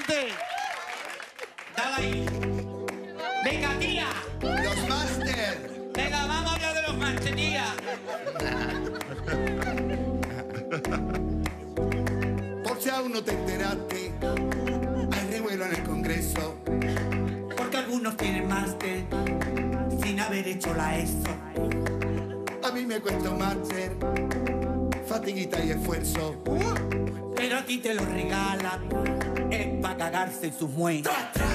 Malamente. Dale ahí. Venga, tía. Los máster. Venga, vamos a hablar de los máster, tía. Por si aún no te enteraste, hay revuelo en el Congreso. Porque algunos tienen máster sin haber hecho la ESO. A mí me cuesta un máster, fatiguita y esfuerzo. Pero a ti te lo regalan, es para cagarse en sus muelas.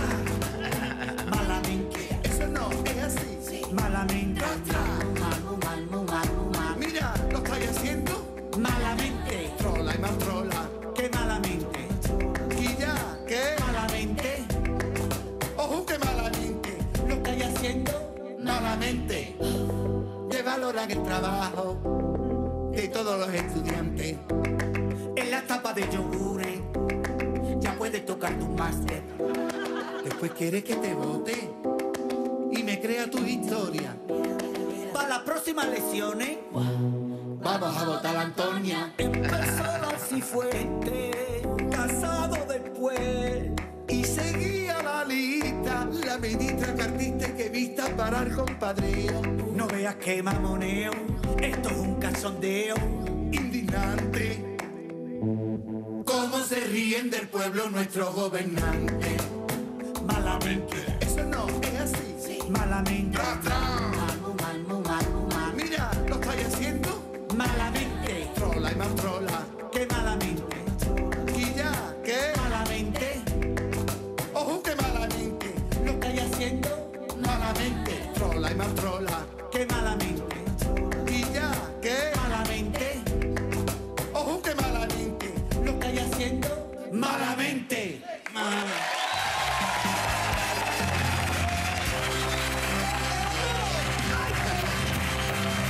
Malamente. Eso no es así. Malamente. Mira, lo estáis haciendo. Malamente. Trola y más trola. ¿Qué malamente? Y ya, ¿qué? Malamente. Ojo que malamente. Lo estáis haciendo Malamente. Que valoran el trabajo de todos los estudiantes. en la tapa de yogures. Ya puedes tocar tu máster. Después quieres que te vote y me crea tu historia. Para las próximas lecciones Vamos a votar a Antonia. empezó la Cifuente, casado después. Y seguía la lista, la ministra cartista que vista para el compadreo. No veas que mamoneo, esto es un cachondeo. Indignante. Cómo se ríen del pueblo nuestros gobernantes. Malamente, Eso no es así. malamente, Tra, tra. Mira, lo estáis haciendo. malamente. Trola y más trola. ¿Qué malamente? Y ya, ¿qué? Malamente. Ojo que malamente. Lo estáis haciendo Malamente. Trola y más trola. ¿Qué malamente? Y ya, ¿qué? Malamente. Ojo que malamente. Lo estáis haciendo Malamente. mal.